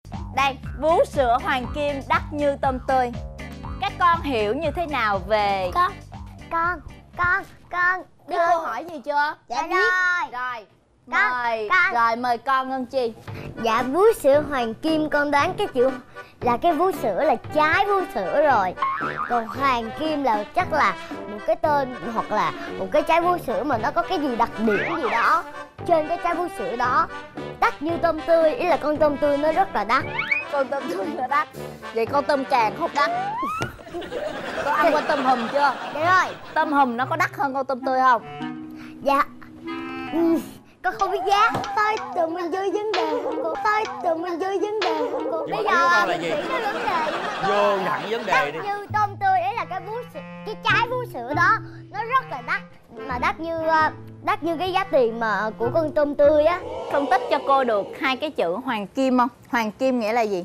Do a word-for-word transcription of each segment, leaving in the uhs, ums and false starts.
Đây, vú sữa hoàng kim đắt như tôm tươi. Các con hiểu như thế nào về... Con, con, con, con biết câu hỏi gì chưa? Dạ rồi. Rồi, Con, mời, con. rồi mời con Ngân Chi. Dạ vú sữa hoàng kim con đoán cái chữ là cái vú sữa là trái vú sữa rồi. Còn hoàng kim là chắc là một cái tên hoặc là một cái trái vú sữa mà nó có cái gì đặc điểm gì đó trên cái trái vú sữa đó. Đắt như tôm tươi, ý là con tôm tươi nó rất là đắt. Con tôm tươi là đắt. Vậy con tôm càng không đắt. Con ăn qua tôm hùm chưa? Dạ rồi. Tôm hùm nó có đắt hơn con tôm tươi không? Dạ ừ, con không biết giá. Thôi tụi mình vô vấn đề không cô? Thôi tụi mình vô vấn đề không cô? Bây giờ là gì? cái vấn đề Vô thẳng vấn đề đi. Như tôm tươi, ý là cái vú sữa, cái trái vú sữa đó nó rất là đắt, mà đắt như đắt như cái giá tiền mà của con tôm tươi á. Phân tích cho cô được hai cái chữ hoàng kim không? Hoàng kim nghĩa là gì?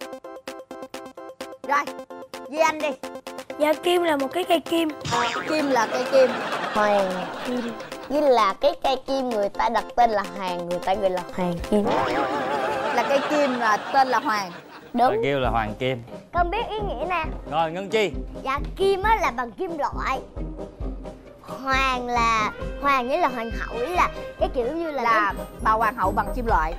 Rồi, Duy Anh đi. Dạ kim là một cái cây kim. Kim là cây kim. Hoàng kim như là cái cây kim người ta đặt tên là hoàng, người ta gọi là hoàng kim. Là cây kim là tên là hoàng. Đúng. Rồi kêu là hoàng kim. Con biết ý nghĩa nè. Rồi Ngân Chi. Dạ kim á là bằng kim loại. Hoàng là hoàng nghĩa là hoàng hậu, ý là cái kiểu như là Là cái... bà hoàng hậu bằng kim loại.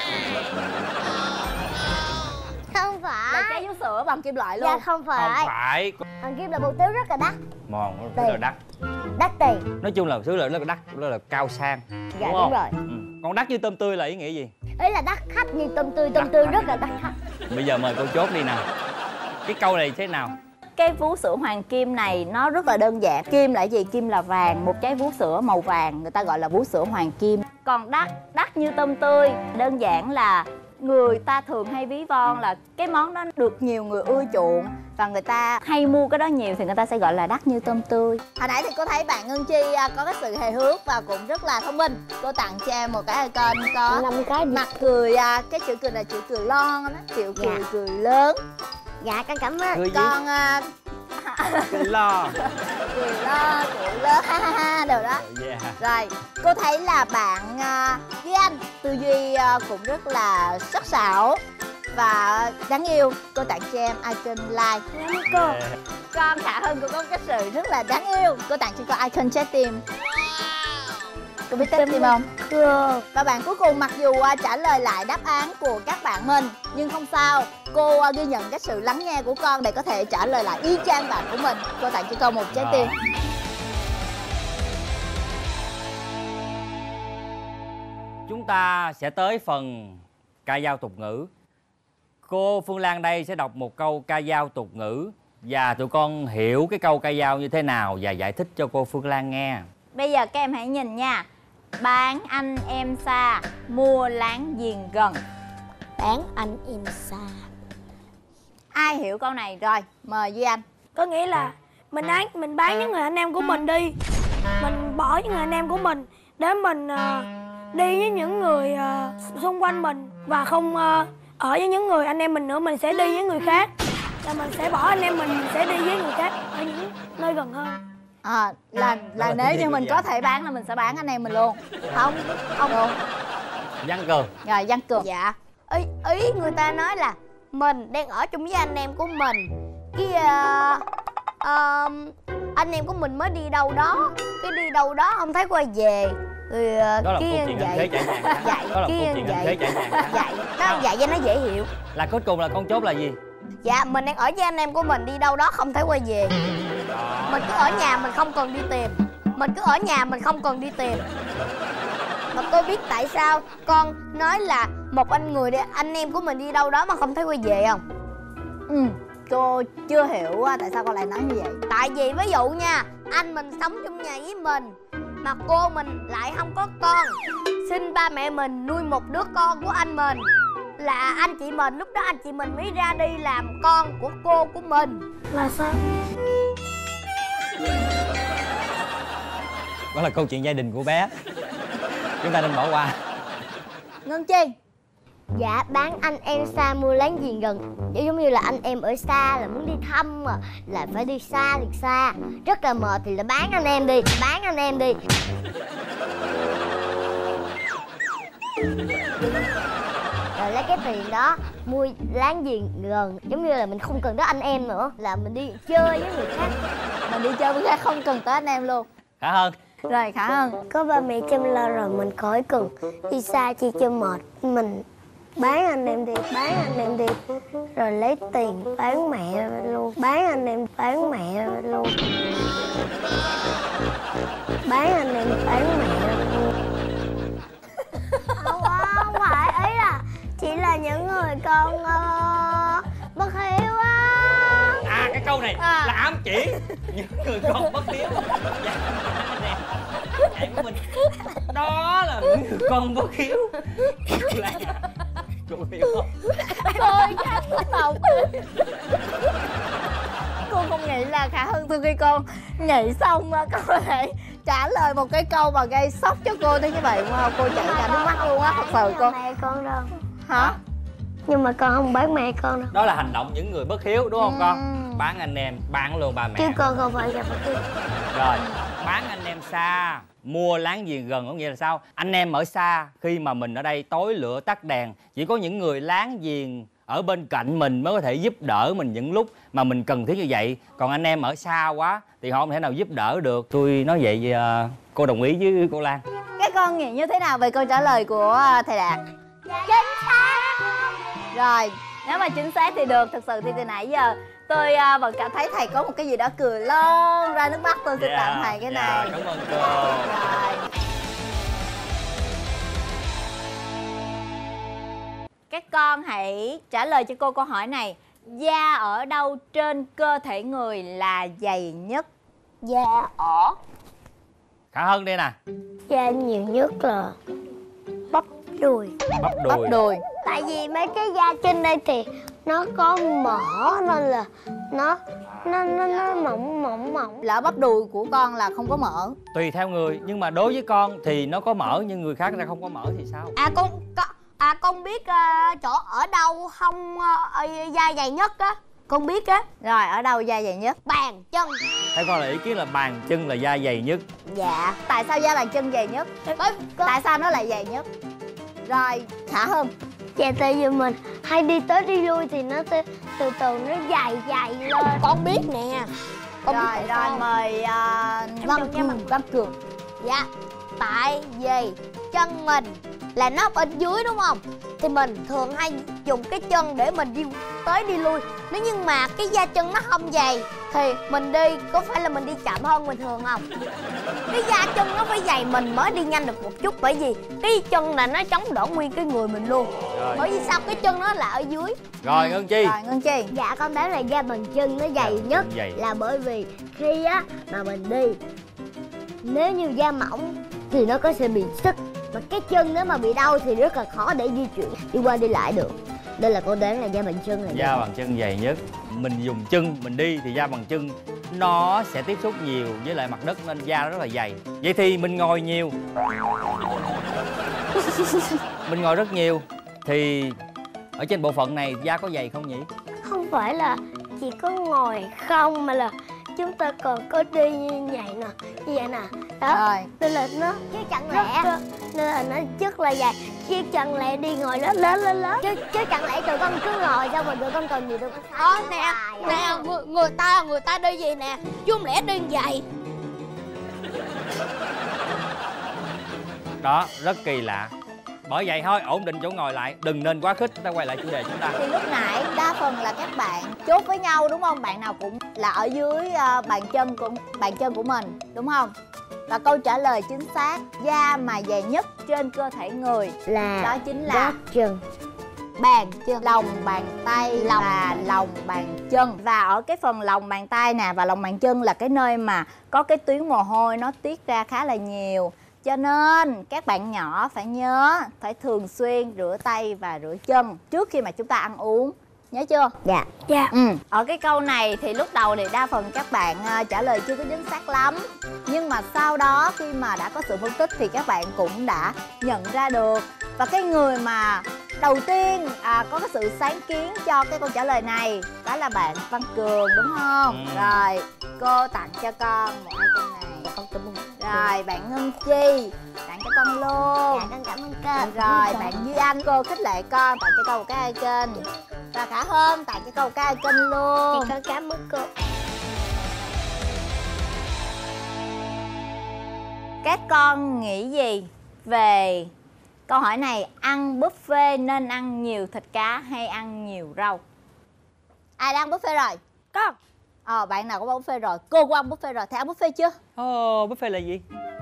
Không phải. Là trái vú sữa bằng kim loại luôn. Dạ không phải. Không phải. Hoàng kim là bộ tếu rất là đắt. Mòn rất là đắt. Đắt tiền. Nói chung là thứ là rất là đắt, rất là cao sang. Dạ đúng, đúng không? rồi. Ừ. Còn đắt như tôm tươi là ý nghĩa gì? Ý là đắt khách như tôm tươi, tôm Đắt tươi khách. rất là đắt khách. Bây giờ mời cô chốt đi nào. Cái câu này thế nào? Cái vú sữa hoàng kim này nó rất là đơn giản. Kim là gì? Kim là vàng. Một trái vú sữa màu vàng người ta gọi là vú sữa hoàng kim. Còn đắt, đắt như tôm tươi đơn giản là người ta thường hay ví von là cái món đó được nhiều người ưa chuộng và người ta hay mua cái đó nhiều thì người ta sẽ gọi là đắt như tôm tươi. Hồi nãy thì cô thấy bạn Ngân Chi có cái sự hài hước và cũng rất là thông minh. Cô tặng cho em một cái icon có năm cái mặt cười, cái chữ cười là chữ cười lon đó, chữ cười Dạ. cười lớn. Dạ con cảm ơn. Cười gì? Con Cười lo. cười lo, cười lớn, ha ha ha, đều đó. Yeah. Rồi, cô thấy là bạn uh, Duy Anh tư duy uh, cũng rất là sắc sảo và đáng yêu. Cô tặng cho em icon like. Cảm ơn cô. Con Khả Hân cũng có cái sự rất là đáng yêu. Cô tặng cho cô icon trái tim. Cô biết trái tim không? Cô. Và bạn cuối cùng mặc dù uh, trả lời lại đáp án của các bạn mình nhưng không sao. Cô uh, ghi nhận cái sự lắng nghe của con để có thể trả lời lại y chang bạn của mình. Cô tặng cho con một trái tim. Chúng ta sẽ tới phần ca dao tục ngữ. Cô Phương Lan đây sẽ đọc một câu ca dao tục ngữ và tụi con hiểu cái câu ca dao như thế nào và giải thích cho cô Phương Lan nghe. Bây giờ các em hãy nhìn nha. Bán anh em xa, mua láng giềng gần. Bán anh em xa. Ai hiểu câu này rồi? Mời Duy Anh. Có nghĩa là mình bán mình bán những người anh em của mình đi, mình bỏ những người anh em của mình để mình uh, đi với những người uh, xung quanh mình và không uh, ở với những người anh em mình nữa. Mình sẽ đi với người khác, là mình sẽ bỏ anh em mình, mình sẽ đi với người khác ở những nơi gần hơn. À, là là nếu như mình có thể bán là mình sẽ bán anh em mình luôn. Không, không luôn. Văn Cường. Rồi Văn Cường. Dạ. Ý, ý người ta nói là mình đang ở chung với anh em của mình, cái uh, uh, anh em của mình mới đi đâu đó, cái đi đâu đó không thấy quay về. Rồi uh, Đó là cái câu chuyện hình thế chạy nhàng khác. Vậy, Đó là cái câu chuyện hình thế chạy nhàng khác. vậy, nó vậy cho nó dễ hiểu. Là cuối cùng là con chốt là gì? Dạ, mình đang ở với anh em của mình đi đâu đó không thấy quay về. Mình cứ ở nhà mình không cần đi tìm. Mình cứ ở nhà mình không cần đi tìm. Mà cô biết tại sao con nói là một anh người đi, anh em của mình đi đâu đó mà không thấy quay về không? Ừ, cô chưa hiểu tại sao con lại nói như vậy. Tại vì ví dụ nha, anh mình sống trong nhà với mình mà cô mình lại không có con, xin ba mẹ mình nuôi một đứa con của anh mình, là anh chị mình, lúc đó anh chị mình mới ra đi làm con của cô của mình. Là sao? Đó là câu chuyện gia đình của bé. Chúng ta nên bỏ qua. Ngân Chi. Dạ, bán anh em xa mua láng giềng gần. Giống như là anh em ở xa là muốn đi thăm mà là phải đi xa thì xa, rất là mệt thì là bán anh em đi, bán anh em đi. rồi lấy cái tiền đó mua láng giềng gần, giống như là mình không cần tới anh em nữa, là mình đi chơi với người khác. Mình đi chơi với khác không cần tới anh em luôn. Khả Hân. Rồi Khả Hân. Có ba mẹ chăm lo rồi mình khỏi cần đi xa chi cho mệt. Mình bán anh em đi, bán anh em đi, rồi lấy tiền bán mẹ luôn, bán anh em bán mẹ luôn, bán anh em bán mẹ luôn. Không, không phải, ý là chỉ là những người con uh, bất hiếu á. À, cái câu này À. là ám chỉ những người con bất hiếu. Dạ, em của mình đó là những người con bất hiếu. Là cô hiểu không? Cô chắc không. Cô không nghĩ là Khả Hân từ khi con nhảy xong cô có thể trả lời một cái câu mà gây sốc cho cô thế như vậy đúng không? Cô chạy cả nước mắt luôn á, thật sự cô. Mẹ con đâu. Hả? Nhưng mà con không bán mẹ con đâu. Đó là hành động những người bất hiếu đúng không Ừ. con? Bán anh em, bán luôn ba mẹ. Chứ con không phải là bất hiếu. Rồi, bán anh em xa, mua láng giềng gần có nghĩa là sao? Anh em ở xa, khi mà mình ở đây tối lửa tắt đèn, chỉ có những người láng giềng ở bên cạnh mình mới có thể giúp đỡ mình những lúc mà mình cần thiết như vậy. Còn anh em ở xa quá thì họ không thể nào giúp đỡ được. Tôi nói vậy uh, cô đồng ý với cô Lan. Các con nghĩ như thế nào về câu trả lời của thầy Đạt? Chính xác. Rồi, nếu mà chính xác thì được. Thực sự thì từ nãy giờ tôi uh, vẫn cảm thấy thầy có một cái gì đó cười lon ra nước mắt. Tôi sẽ Yeah, tặng thầy cái yeah, này. cảm ơn cô. Rồi. Các con hãy trả lời cho cô câu hỏi này. Da ở đâu trên cơ thể người là dày nhất? Da ở Khả Hân đây nè. Da nhiều nhất là bắp đùi. Bắp đùi. Bắp đùi. Tại vì mấy cái da trên đây thì nó có mỡ nên là nó nó nó, nó mỏng mỏng mỏng. Lỡ bắp đùi của con là không có mỡ. Tùy theo người, nhưng mà đối với con thì nó có mỡ, nhưng người khác ra không có mỡ thì sao? À con, con à con biết uh, chỗ ở đâu không uh, da dày nhất á, con biết á. Rồi, ở đâu da dày nhất? Bàn chân. Theo con là ý kiến là bàn chân là da dày nhất. Dạ. Tại sao da bàn chân dày nhất? Bởi, Tại sao nó lại dày nhất? Rồi, Khả Hân. Dạ tại vì mình hay đi tới đi lui thì nó từ từ, từ nó dày dày lên. con biết nè. Con biết Rồi, tại rồi sao? mời uh, Văn Cường. Văn Cường. Dạ, tại vì chân mình là nó bên dưới đúng không? Thì mình thường hay dùng cái chân để mình đi tới đi lui. Nếu như mà cái da chân nó không dày thì mình đi có phải là mình đi chậm hơn bình thường không? Cái da chân nó phải dày mình mới đi nhanh được một chút. Bởi vì cái chân là nó chống đỡ nguyên cái người mình luôn. Rồi. Bởi vì sao? Cái chân nó là ở dưới. Rồi, Ngân Chi. Rồi, Ngân Chi. Dạ con đoán là da bàn chân nó dày Dạ, nhất dày. là bởi vì khi á mà mình đi, nếu như da mỏng thì nó có sẽ bị sức, mà cái chân nếu mà bị đau thì rất là khó để di chuyển đi qua đi lại được. Đây là con đoán là da bàn chân là Da bàn chân dày nhất. Mình dùng chân mình đi thì da bàn chân nó sẽ tiếp xúc nhiều với lại mặt đất nên da nó rất là dày. Vậy thì mình ngồi nhiều mình ngồi rất nhiều thì ở trên bộ phận này da có dày không nhỉ? Không phải là chỉ có ngồi không mà là chúng ta còn có đi như vậy nè, như vậy nè. Đó. Rồi. Nên là nó chứ chẳng rất, lẽ rất, nên là nó rất là dài. Chứ chẳng lẽ đi ngồi lớn lớn lớn lớn. chứ chứ chẳng lẽ tụi con cứ ngồi xong rồi tụi con cần gì tụi con Ờ sống nè, hoài à? nè người, người ta người ta đi gì nè, chứ không lẽ đi vậy. Đó, rất kỳ lạ. Bởi vậy thôi, ổn định chỗ ngồi lại, đừng nên quá khích. Ta quay lại chủ đề chúng ta. Thì lúc nãy đa phần là các bạn chốt với nhau đúng không? Bạn nào cũng là ở dưới uh, bàn chân của bàn chân của mình đúng không? Và câu trả lời chính xác, da mà dày nhất trên cơ thể người Là đó chính là gót chân. bàn chân, lòng bàn tay Lòng. và lòng bàn chân. Và ở cái phần lòng bàn tay nè và lòng bàn chân là cái nơi mà có cái tuyến mồ hôi nó tiết ra khá là nhiều. Cho nên các bạn nhỏ phải nhớ phải thường xuyên rửa tay và rửa chân trước khi mà chúng ta ăn uống. Nhớ chưa? Dạ. Dạ. Ừ. Ở cái câu này thì lúc đầu thì đa phần các bạn uh, trả lời chưa có chính xác lắm. Nhưng mà sau đó khi mà đã có sự phân tích thì các bạn cũng đã nhận ra được. Và cái người mà đầu tiên à, có cái sự sáng kiến cho cái câu trả lời này đó là bạn Văn Cường đúng không? Ừ. Rồi, cô tặng cho con một item này. Con cảm ơn. Rồi, bạn Ngân Chi tặng cho con luôn. Dạ con cảm ơn cô. Rồi bạn Duy Anh, cô khích lệ con tặng cho con một cái icon. Và Khả Hơn tặng cho con một cái icon luôn. Con cảm ơn cô. Các con nghĩ gì về câu hỏi này? Ăn buffet nên ăn nhiều thịt cá hay ăn nhiều rau? Ai đã ăn buffet rồi? Con. Ờ, bạn nào cũng ăn buffet rồi. Cô cũng ăn buffet rồi. Thầy ăn buffet chưa? Ồ, oh, buffet là gì?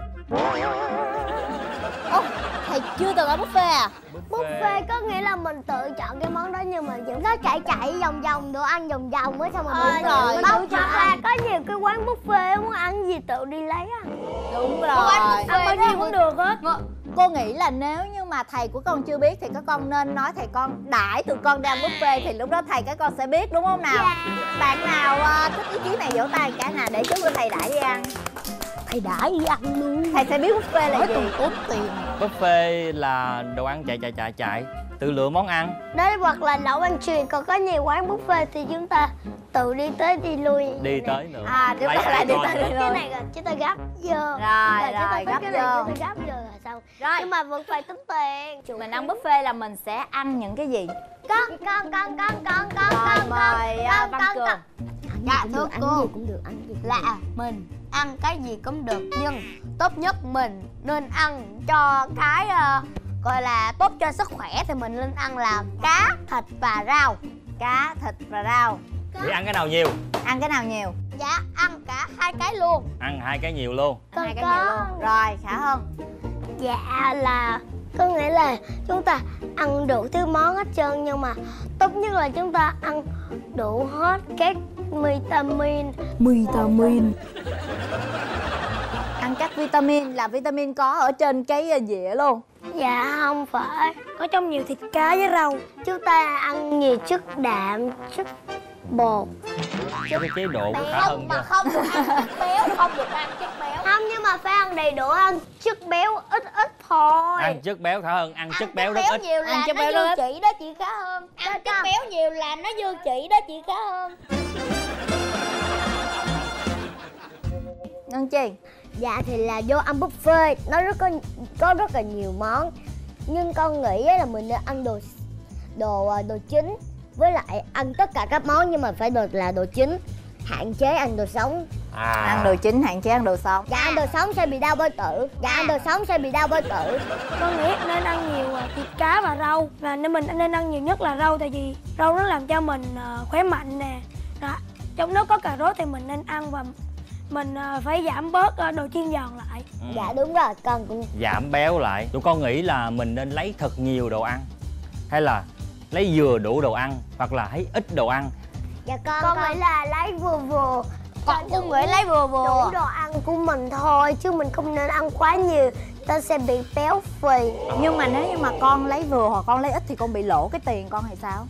Ồ, thầy chưa từng ăn buffet à? Buffet có nghĩa là mình tự chọn cái món đó, nhưng mà vẫn có chạy chạy vòng vòng đồ ăn vòng vòng mới, xong rồi Ờ, mình rồi. Không, hoặc là có nhiều cái quán buffet muốn ăn gì tự đi lấy á. Đúng rồi. Ăn bao nhiêu cũng được hết. Cô nghĩ là nếu như mà thầy của con chưa biết thì các con nên nói thầy con đãi tụi con đi ăn buffet, thì lúc đó thầy các con sẽ biết, đúng không nào? Dạ. Bạn nào uh, thích ý kiến này vỗ tay cả nào để chút nữa thầy đãi đi ăn. Thầy đãi đi ăn luôn. Thầy sẽ biết buffet là gì. Tốn tiền. Buffet là đồ ăn chạy chạy chạy chạy, tự lựa món ăn. Đấy, hoặc là nấu ăn truyền, còn có nhiều quán buffet thì chúng ta tự đi tới đi lui. Đi tới nữa. À, chúng ta lại đi tới đi Cái lui. này là chúng ta gấp vô. Rồi, chúng ta rồi, tới gấp cái này vô. chúng ta gấp vô là xong. Rồi. Nhưng mà vẫn phải tính tiền. Mình ăn buffet là mình sẽ ăn những cái gì? Con con con con con con Rồi, con mời con, uh, con, Văn con, Cường. con. Dạ thưa cô, Ăn gì cũng được, ăn gì là mình ăn cái gì cũng được, nhưng tốt nhất mình nên ăn cho cái uh, gọi là tốt cho sức khỏe thì mình nên ăn là cá, thịt và rau. Cá, thịt và rau. Thì ăn cái nào nhiều? Ăn cái nào nhiều? Dạ ăn cả hai cái luôn. Ăn hai cái nhiều luôn. Ăn hai cái Con nhiều luôn. Rồi, Khả Hơn. Dạ là có nghĩa là chúng ta ăn đủ thứ món hết trơn, nhưng mà tốt nhất là chúng ta ăn đủ hết các vitamin. Vitamin. Ăn các vitamin là vitamin có ở trên cái uh, dĩa luôn. Dạ không phải. Có trong nhiều thịt cá với rau. Chúng ta ăn nhiều chất đạm, chất bột. Cái chế độ của Khả Hân mà chưa? không được ăn chất béo, không được ăn chất béo. Không, nhưng mà phải ăn đầy đủ, ăn chất béo ít ít thôi. Ăn chất béo Khả Hân, ăn chất béo rất ít. nhiều là Ăn chất nó béo dư rất ít. chỉ đó chị Khả Hơn. Ăn chất béo nhiều là nó dư chỉ đó chị Khả Hơn. Ngân Chi. Dạ thì là vô ăn buffet nó rất có có rất là nhiều món, nhưng con nghĩ là mình nên ăn đồ đồ đồ chính, với lại ăn tất cả các món nhưng mà phải đồ là đồ chính, hạn chế ăn đồ sống. À. Ăn đồ chính, hạn chế ăn đồ sống. Dạ ăn đồ sống sẽ bị đau bao tử. Dạ ăn đồ sống sẽ bị đau bao tử. Con nghĩ nên ăn nhiều à, thịt cá và rau. Và nên mình nên ăn nhiều nhất là rau, tại vì rau nó làm cho mình à, khỏe mạnh nè. Đó. Trong đó có cà rốt thì mình nên ăn, và mình à, phải giảm bớt à, đồ chiên giòn lại. Ừ. Dạ đúng rồi, con cũng Giảm béo lại. Tụi con nghĩ là mình nên lấy thật nhiều đồ ăn, hay là lấy vừa đủ đồ ăn, hoặc là lấy ít đồ ăn? dạ con con, con nghĩ là lấy vừa vừa. Con cũng nghĩ lấy vừa vừa. Đủ đồ ăn của mình thôi, chứ mình không nên ăn quá nhiều, ta sẽ bị béo phì. Nhưng mà nếu như mà con lấy vừa hoặc con lấy ít thì con bị lỗ cái tiền con thì sao?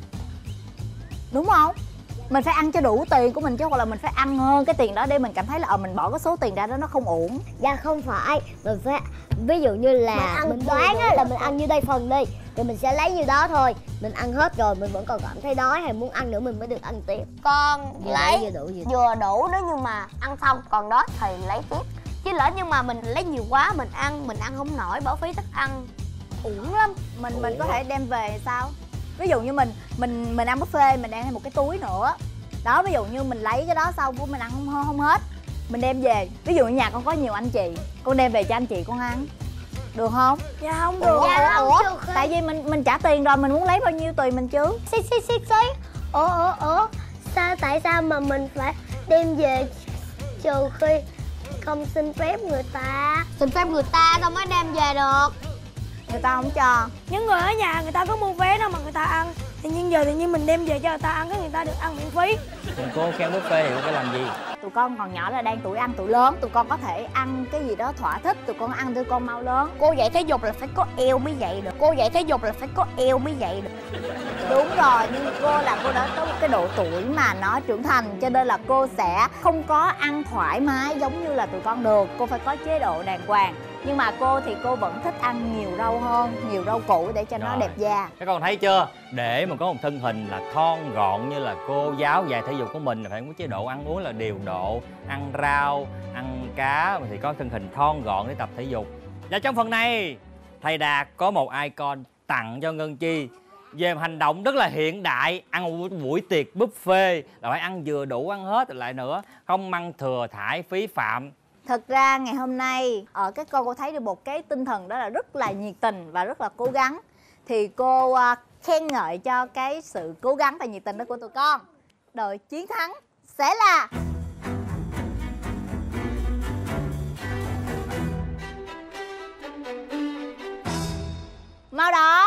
Đúng không? Mình phải ăn cho đủ tiền của mình chứ, hoặc là mình phải ăn hơn cái tiền đó để mình cảm thấy là ờ mình bỏ cái số tiền ra đó nó không ổn. Dạ không phải, mình phải ví dụ như là mình, ăn mình đoán á, là mình ăn như đây phần đi, rồi mình sẽ lấy như đó thôi. Mình ăn hết rồi mình vẫn còn cảm thấy đói hay muốn ăn nữa mình mới được ăn tiếp. Con Vừa lấy đủ, vừa đủ, vừa đủ. vừa đủ, nếu như mà ăn xong còn đói thì lấy tiếp. Chứ lỡ nhưng mà mình lấy nhiều quá mình ăn mình ăn không nổi, bỏ phí thức ăn uổng lắm. Mình mình có thể đem về hay sao? Ví dụ như mình mình mình ăn buffet mình đem thêm một cái túi nữa. Đó, ví dụ như mình lấy cái đó xong của mình ăn không không hết, mình đem về. Ví dụ như nhà con có nhiều anh chị, con đem về cho anh chị con ăn. Được không? Dạ không được. Ủa, Dạ ủa, không ủa? được. Tại vì mình mình trả tiền rồi, mình muốn lấy bao nhiêu tùy mình chứ. Xí xí xí xí. Ủa ủa ủa sao, tại sao mà mình phải đem về trừ khi không xin phép người ta? Xin phép người ta đâu mới đem về được. Người ta không cho. Những người ở nhà người ta có mua vé đâu mà người ta ăn. Thì nhưng giờ tự nhiên mình đem về cho người ta ăn, cái người ta được ăn miễn phí. Còn cô khen buffet thì cô phải làm gì? Tụi con còn nhỏ là đang tuổi ăn tuổi lớn, tụi con có thể ăn cái gì đó thỏa thích, tụi con ăn tụi con mau lớn. Cô dạy thể dục là phải có eo mới dạy được. Cô dạy thể dục là phải có eo mới dạy được. Đúng rồi, nhưng cô là cô đã có một cái độ tuổi mà nó trưởng thành, cho nên là cô sẽ không có ăn thoải mái giống như là tụi con được. Cô phải có chế độ đàng hoàng. Nhưng mà cô thì cô vẫn thích ăn nhiều rau hơn, nhiều rau củ để cho nó Rồi. đẹp da. Các con thấy chưa? Để mà có một thân hình là thon gọn như là cô giáo dạy thể dục của mình là phải có chế độ ăn uống là điều độ, ăn rau, ăn cá thì có thân hình thon gọn để tập thể dục. Và trong phần này, thầy Đạt có một icon tặng cho Ngân Chi về một hành động rất là hiện đại. Ăn một buổi tiệc buffet là phải ăn vừa đủ, ăn hết lại nữa, không ăn thừa thải phí phạm. Thật ra ngày hôm nay ở cái cô cô thấy được một cái tinh thần đó là rất là nhiệt tình và rất là cố gắng. Thì cô uh, khen ngợi cho cái sự cố gắng và nhiệt tình đó của tụi con. Đội chiến thắng sẽ là màu đỏ.